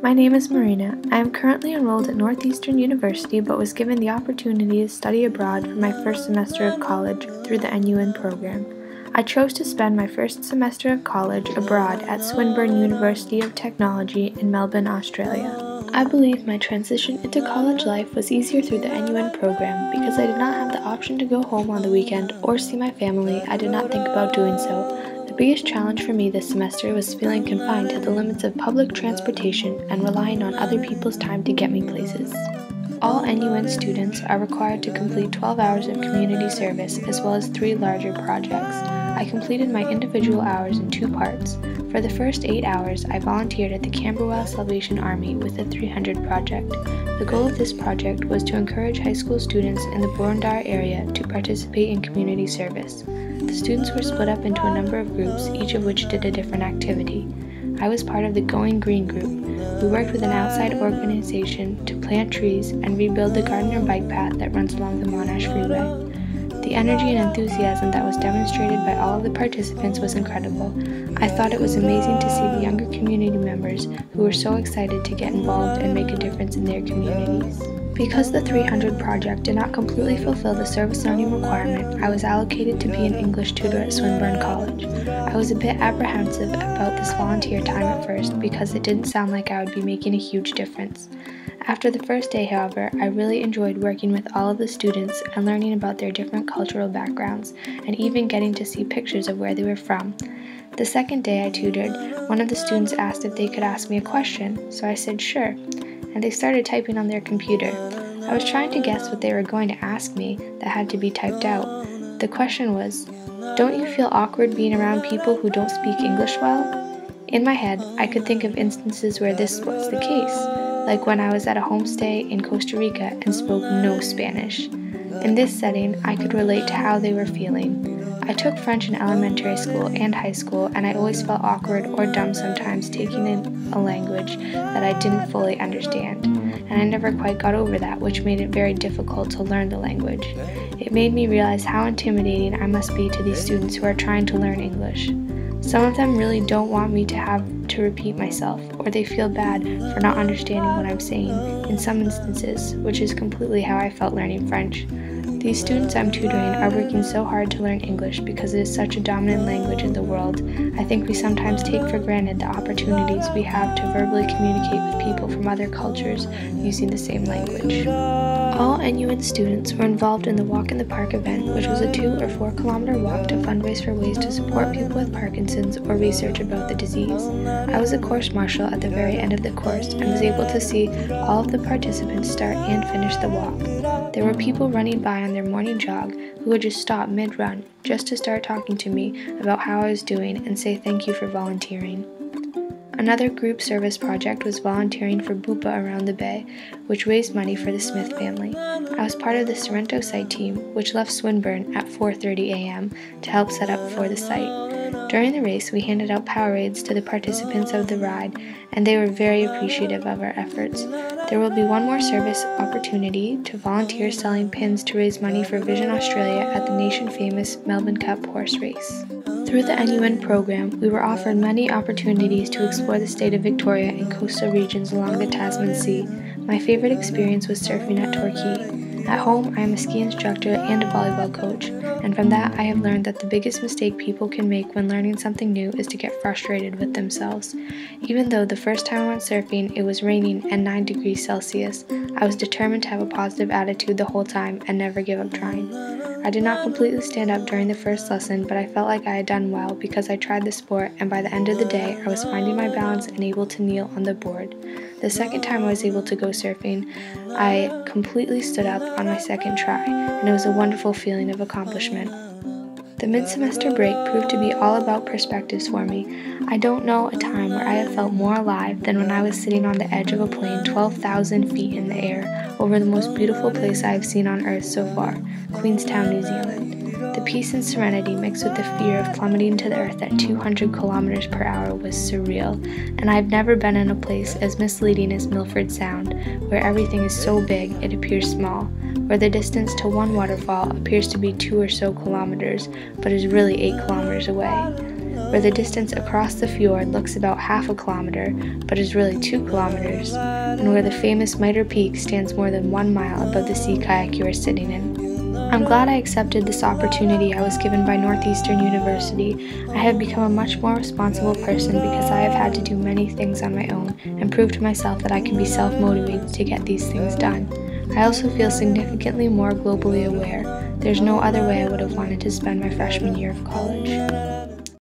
My name is Marina. I am currently enrolled at Northeastern University but was given the opportunity to study abroad for my first semester of college through the NUin program. I chose to spend my first semester of college abroad at Swinburne University of Technology in Melbourne, Australia. I believe my transition into college life was easier through the NUin program because I did not have the option to go home on the weekend or see my family. I did not think about doing so. The biggest challenge for me this semester was feeling confined to the limits of public transportation and relying on other people's time to get me places. All NUin students are required to complete 12 hours of community service as well as 3 larger projects. I completed my individual hours in 2 parts. For the first 8 hours, I volunteered at the Camberwell Salvation Army with the 300 project. The goal of this project was to encourage high school students in the Boroondara area to participate in community service. The students were split up into a number of groups, each of which did a different activity. I was part of the Going Green group. We worked with an outside organization to plant trees and rebuild the Gardner bike path that runs along the Monash Freeway. The energy and enthusiasm that was demonstrated by all of the participants was incredible. I thought it was amazing to see the younger community members who were so excited to get involved and make a difference in their communities. Because the 300 project did not completely fulfill the service learning requirement, I was allocated to be an English tutor at Swinburne College. I was a bit apprehensive about this volunteer time at first because it didn't sound like I would be making a huge difference. After the first day, however, I really enjoyed working with all of the students and learning about their different cultural backgrounds and even getting to see pictures of where they were from. The second day I tutored, one of the students asked if they could ask me a question, so I said sure, and they started typing on their computer. I was trying to guess what they were going to ask me that had to be typed out. The question was, "Don't you feel awkward being around people who don't speak English well?" In my head, I could think of instances where this was the case, like when I was at a homestay in Costa Rica and spoke no Spanish. In this setting, I could relate to how they were feeling. I took French in elementary school and high school, and I always felt awkward or dumb sometimes taking in a language that I didn't fully understand, and I never quite got over that, which made it very difficult to learn the language. It made me realize how intimidating I must be to these students who are trying to learn English. Some of them really don't want me to have to repeat myself, or they feel bad for not understanding what I'm saying in some instances, which is completely how I felt learning French. These students I'm tutoring are working so hard to learn English because it is such a dominant language in the world. I think we sometimes take for granted the opportunities we have to verbally communicate with people from other cultures using the same language. All NUin students were involved in the Walk in the Park event, which was a 2 or 4 kilometer walk to fundraise for ways to support people with Parkinson's or research about the disease. I was a course marshal at the very end of the course and was able to see all of the participants start and finish the walk. There were people running by on their morning jog who would just stop mid-run just to start talking to me about how I was doing and say thank you for volunteering. Another group service project was volunteering for Bupa around the bay, which raised money for the Smith family. I was part of the Sorrento site team, which left Swinburne at 4:30 a.m. to help set up for the site. During the race, we handed out Powerades to the participants of the ride, and they were very appreciative of our efforts. There will be one more service opportunity to volunteer selling pins to raise money for Vision Australia at the nation-famous Melbourne Cup horse race. Through the NUin program, we were offered many opportunities to explore the state of Victoria and coastal regions along the Tasman Sea. My favorite experience was surfing at Torquay. At home, I am a ski instructor and a volleyball coach, and from that I have learned that the biggest mistake people can make when learning something new is to get frustrated with themselves. Even though the first time I went surfing it was raining and 9 degrees Celsius, I was determined to have a positive attitude the whole time and never give up trying. I did not completely stand up during the first lesson, but I felt like I had done well because I tried the sport, and by the end of the day I was finding my balance and able to kneel on the board. The second time I was able to go surfing, I completely stood up on my second try, and it was a wonderful feeling of accomplishment. The mid-semester break proved to be all about perspectives for me. I don't know a time where I have felt more alive than when I was sitting on the edge of a plane 12,000 feet in the air over the most beautiful place I have seen on Earth so far, Queenstown, New Zealand. The peace and serenity mixed with the fear of plummeting to the earth at 200 kilometers per hour was surreal, and I've never been in a place as misleading as Milford Sound, where everything is so big it appears small, where the distance to one waterfall appears to be 2 or so kilometers, but is really 8 kilometers away, where the distance across the fjord looks about half a kilometer, but is really 2 kilometers, and where the famous Mitre Peak stands more than 1 mile above the sea kayak you are sitting in. I'm glad I accepted this opportunity I was given by Northeastern University. I have become a much more responsible person because I have had to do many things on my own and prove to myself that I can be self-motivated to get these things done. I also feel significantly more globally aware. There's no other way I would have wanted to spend my freshman year of college.